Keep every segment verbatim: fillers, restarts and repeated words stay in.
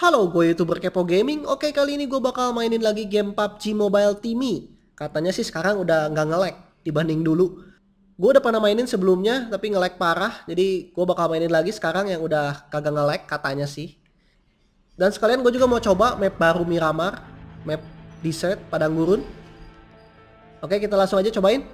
Halo, gue YouTuber Kepo Gaming. Oke, kali ini gue bakal mainin lagi game P U B G Mobile Timmy. Katanya sih sekarang udah nggak nge-lag dibanding dulu. Gue udah pernah mainin sebelumnya, tapi nge-lag parah. Jadi gue bakal mainin lagi sekarang yang udah kagak nge-lag katanya sih. Dan sekalian gue juga mau coba map baru Miramar. Map Desert, Padang Gurun. Oke, kita langsung aja cobain.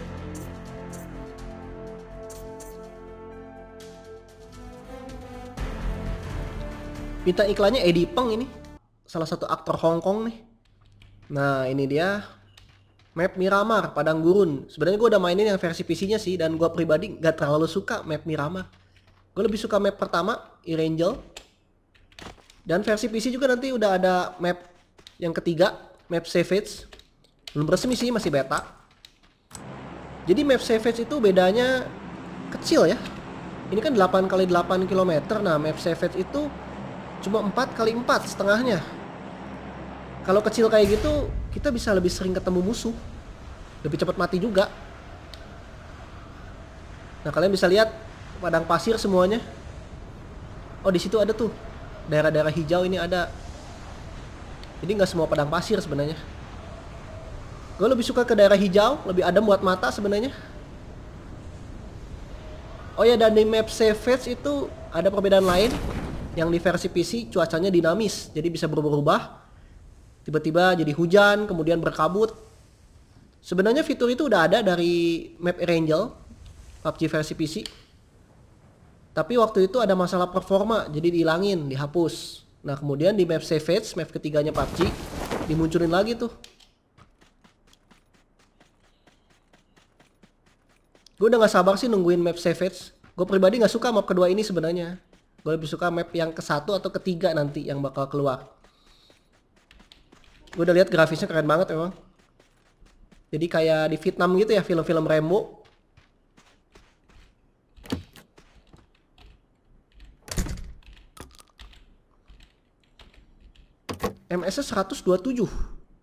Bintang iklannya Eddie Peng ini. Salah satu aktor Hong Kong nih. Nah, ini dia map Miramar, Padang Gurun. Sebenarnya gue udah mainin yang versi P C-nya sih, dan gue pribadi gak terlalu suka map Miramar. Gue lebih suka map pertama, Erangel. Dan versi P C juga nanti udah ada map yang ketiga, map Savage. Belum resmi sih, masih beta. Jadi map Savage itu bedanya kecil ya. Ini kan delapan kali delapan kilometer. Nah, map Savage itu cuma empat kali empat setengahnya. Kalau kecil kayak gitu, kita bisa lebih sering ketemu musuh, lebih cepat mati juga. Nah, kalian bisa lihat padang pasir semuanya. Oh, di situ ada tuh daerah-daerah hijau ini ada. Jadi nggak semua padang pasir sebenarnya. Gue lebih suka ke daerah hijau, lebih adem buat mata sebenarnya. Oh ya, dan di map Savage itu ada perbedaan lain. Yang di versi P C cuacanya dinamis, jadi bisa berubah-ubah. Tiba-tiba jadi hujan, kemudian berkabut. Sebenarnya fitur itu udah ada dari map Erangel, P U B G versi P C. Tapi waktu itu ada masalah performa, jadi dihilangin, dihapus. Nah, kemudian di map Savage, map ketiganya P U B G, dimunculin lagi tuh. Gue udah gak sabar sih nungguin map Savage. Gue pribadi gak suka map kedua ini sebenarnya. Gue lebih suka map yang ke satu atau ketiga nanti yang bakal keluar. Gue udah lihat grafisnya keren banget emang. Jadi kayak di Vietnam gitu ya, film-film Rambo. M S-nya seratus dua puluh tujuh.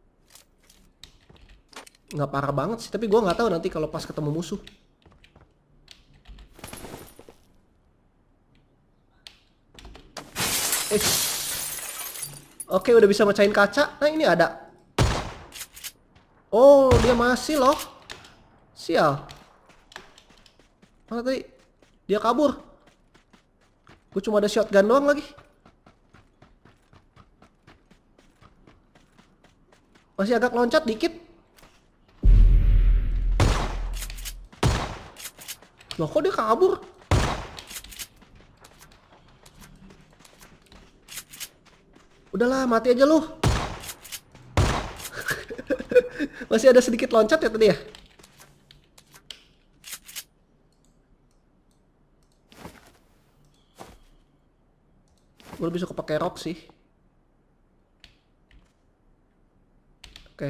Nggak parah banget sih, tapi gue nggak tahu nanti kalau pas ketemu musuh. Eh. Oke, udah bisa mecahin kaca. Nah, ini ada. Oh, dia masih loh. Sial. Mana tadi? Dia kabur. Gue cuma ada shotgun doang lagi. Masih agak loncat dikit. Loh, kok dia kabur? Udahlah, mati aja lu. Masih ada sedikit loncat ya tadi ya. Gue lebih suka pakai rock sih. Oke.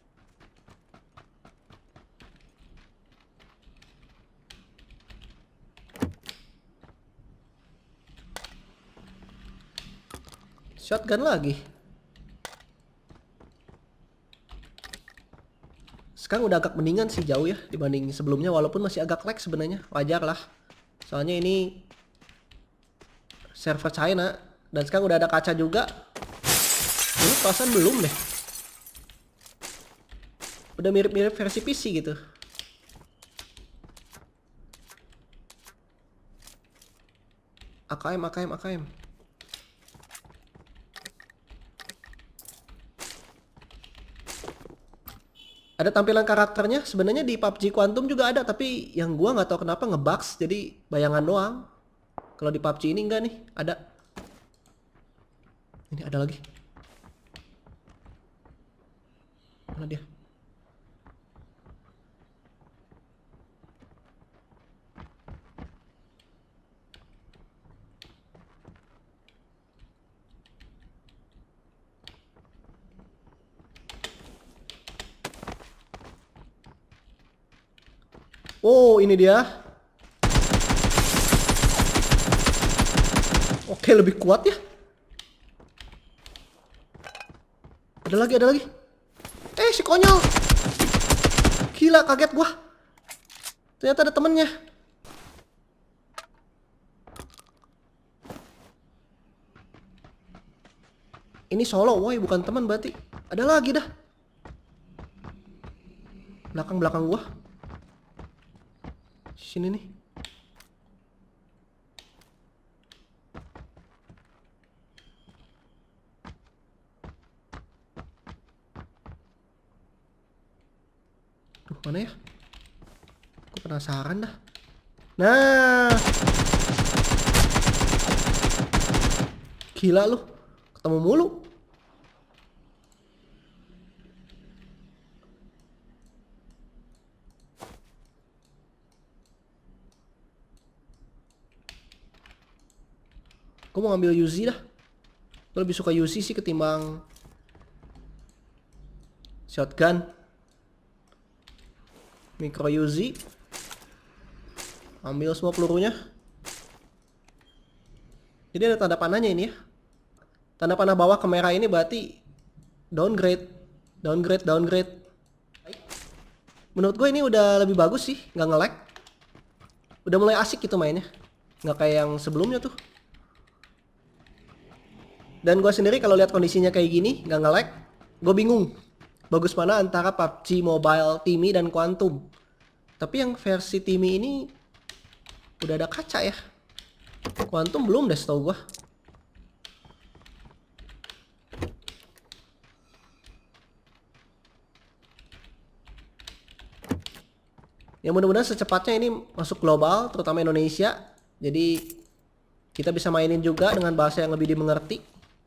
Shotgun lagi. Sekarang udah agak mendingan sih, jauh ya dibanding sebelumnya, walaupun masih agak lag sebenarnya. Wajar lah. Soalnya ini server China dan sekarang udah ada kaca juga. Ini perasaan belum deh. Udah mirip-mirip versi P C gitu. A K M, A K M, A K M. Ada tampilan karakternya. Sebenarnya di P U B G Quantum juga ada, tapi yang gua nggak tahu kenapa ngebugs, jadi bayangan doang. Kalau di P U B G ini enggak nih, ada. Ini ada lagi. Mana dia? Oh, ini dia. Oke, lebih kuat ya. Ada lagi, ada lagi. Eh, si konyol. Gila, kaget gua. Ternyata ada temennya. Ini solo, woi, bukan teman berarti. Ada lagi dah. Belakang-belakang gua. Sini nih. Tuh, mana ya? Aku penasaran dah. Nah. Gila lu. Ketemu mulu. Gue mau ngambil Uzi dah. Gue lebih suka Uzi sih ketimbang shotgun. Micro Uzi. Ambil semua pelurunya. Jadi ada tanda panahnya ini ya. Tanda panah bawah ke merah ini berarti downgrade. Downgrade, downgrade. Menurut gue ini udah lebih bagus sih, nggak nge-lag. Udah mulai asik gitu mainnya. Nggak kayak yang sebelumnya tuh. Dan gue sendiri kalau lihat kondisinya kayak gini, nggak nge-lag, gue bingung. Bagus mana antara P U B G Mobile, Timi, dan Quantum. Tapi yang versi Timi ini udah ada kaca ya. Quantum belum deh setahu gue. Ya mudah-mudahan secepatnya ini masuk global, terutama Indonesia. Jadi kita bisa mainin juga dengan bahasa yang lebih dimengerti.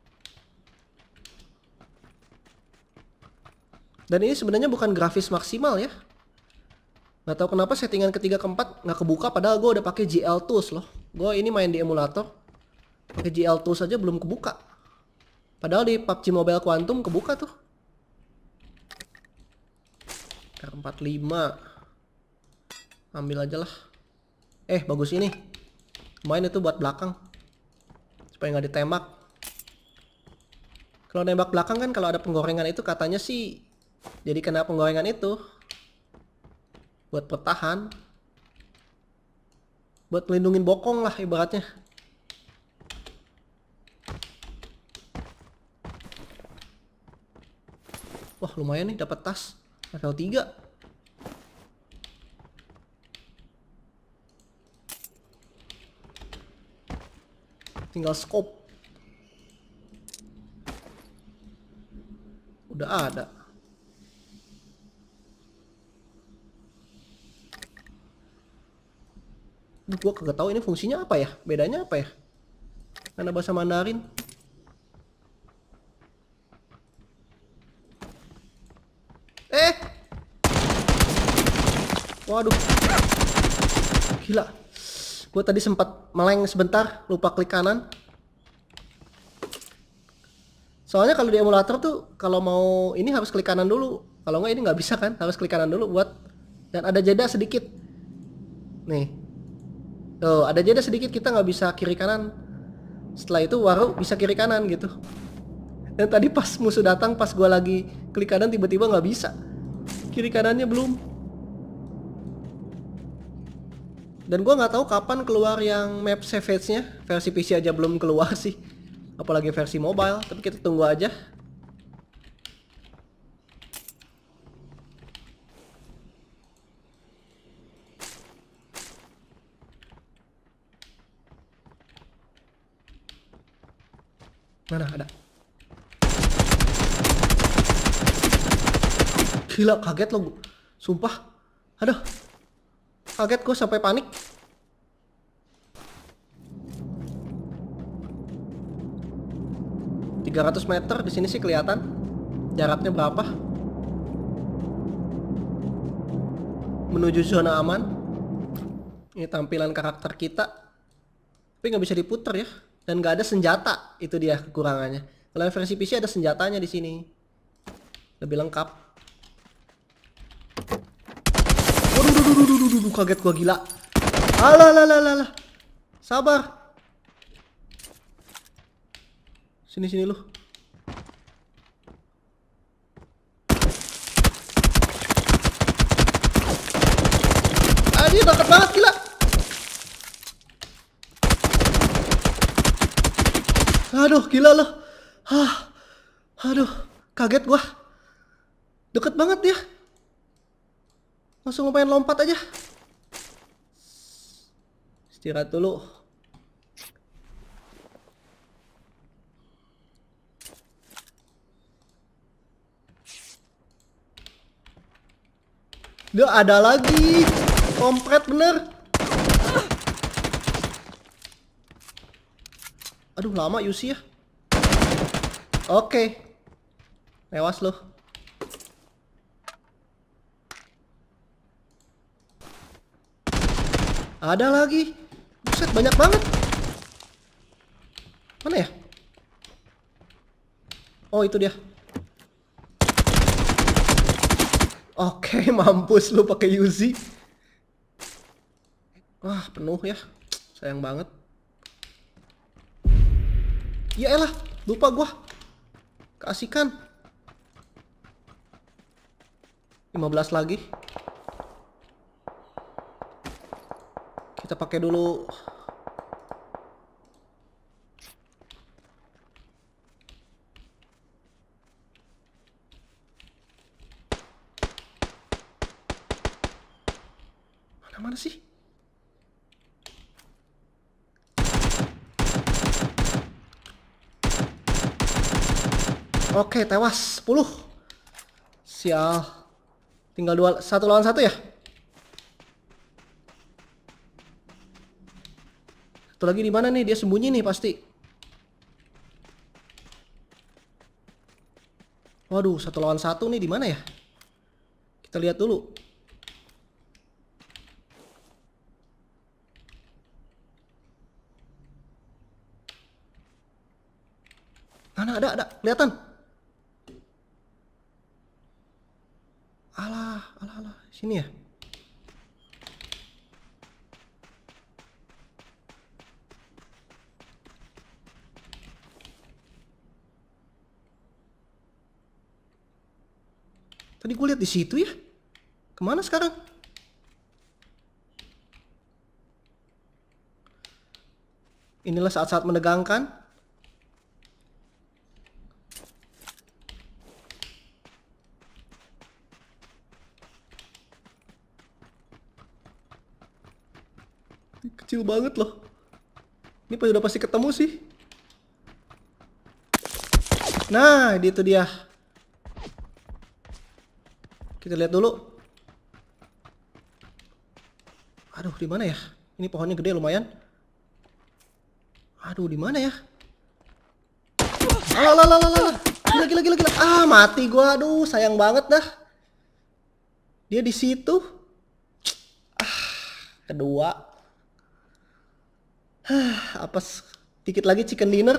Dan ini sebenarnya bukan grafis maksimal ya. Nggak tahu kenapa settingan ketiga keempat nggak kebuka, padahal gue udah pakai G L Tools loh. Gue ini main di emulator, pakai G L Tools aja belum kebuka. Padahal di P U B G Mobile Quantum kebuka tuh. R empat puluh lima. Ambil aja lah. Eh bagus ini. Main itu buat belakang. Supaya nggak ditembak. Kalau nembak belakang kan kalau ada penggorengan itu katanya sih jadi kena penggorengan itu. Buat bertahan. Buat melindungin bokong lah ibaratnya. Wah lumayan nih dapat tas level tiga. Tinggal scope. Udah ada. Duh, gua kagak tahu ini fungsinya apa ya? Bedanya apa ya? Karena bahasa Mandarin. Eh. Waduh. Gila. Gue tadi sempat meleng sebentar, lupa klik kanan. Soalnya kalau di emulator tuh kalau mau ini harus klik kanan dulu. Kalau nggak ini nggak bisa kan, harus klik kanan dulu buat. Dan ada jeda sedikit. Nih. Tuh, ada jeda sedikit, kita nggak bisa kiri kanan. Setelah itu baru bisa kiri kanan gitu. Dan tadi pas musuh datang, pas gue lagi klik kanan tiba-tiba nggak bisa. Kiri kanannya belum. Dan gue nggak tahu kapan keluar yang map Savage-nya. Versi P C aja belum keluar sih. Apalagi versi mobile. Tapi kita tunggu aja. Mana ada? Gila kaget lo. Sumpah. Aduh. Kaget gue sampai panik. tiga ratus meter di sini sih kelihatan jaraknya berapa. Menuju zona aman. Ini tampilan karakter kita. Tapi nggak bisa diputer ya. Dan nggak ada senjata. Itu dia kekurangannya. Kalau versi P C ada senjatanya di sini. Lebih lengkap. Waduh, kaget gua gila. Alah, alah, alah, alah. Sabar. Sini, sini lu. Ah, dia deket banget gila. Aduh, gila loh. Hah, Aduh, kaget gua. Deket banget dia. Langsung lumayan lompat aja. Istirahat dulu. Dia ada lagi. Kompret bener. Aduh, lama Yusi ya. Oke. Lewas loh. Ada lagi. Buset, banyak banget. Mana ya? Oh, itu dia. Oke, mampus lu pakai Uzi. Wah, penuh ya. Sayang banget. Ya elah, lupa gua. Keasikan. lima belas lagi. Kita pakai dulu. Mana-mana sih? Oke, tewas sepuluh. Sial. Tinggal dua, satu lawan satu ya? Satu lagi di mana nih? Dia sembunyi nih pasti. Waduh, satu lawan satu nih di mana ya? Kita lihat dulu. Mana ada, ada, kelihatan. Alah, alah, alah, sini ya. Tadi gue lihat di situ ya. Kemana sekarang? Inilah saat-saat menegangkan. Kecil banget loh. Ini udah pasti ketemu sih. Nah, itu dia. Kita lihat dulu. Aduh, di mana ya? Ini pohonnya gede lumayan. Aduh, di mana ya? Alah, alah, alah, alah. Gila, gila, gila, gila. Ah, mati gua. Aduh, sayang banget dah. Dia di situ. Ah, kedua. Hah, apa dikit lagi chicken dinner.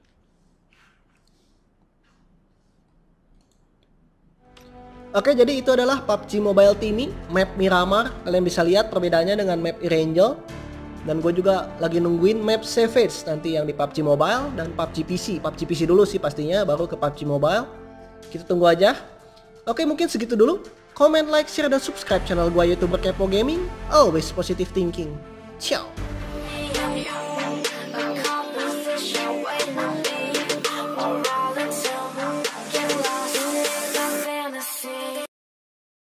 Oke, jadi itu adalah P U B G Mobile Teaming, map Miramar. Kalian bisa lihat perbedaannya dengan map Erangel. Dan gue juga lagi nungguin map Savage nanti yang di P U B G Mobile dan P U B G P C. P U B G P C dulu sih pastinya, baru ke P U B G Mobile. Kita tunggu aja. Oke, mungkin segitu dulu. Comment, like, share, dan subscribe channel gue YouTuber Kepo Gaming. Always positive thinking. Ciao.